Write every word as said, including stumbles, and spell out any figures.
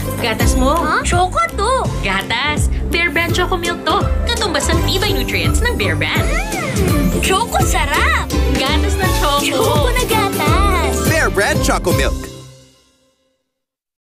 Gatas mo. Huh? Choco to. Gatas. Bear Brand Choco Milk to. Katumbas ang tibay nutrients ng Bear Brand. Mm, Choco sarap. Gatas na Choco. Choco na gatas. Bear Brand Choco Milk.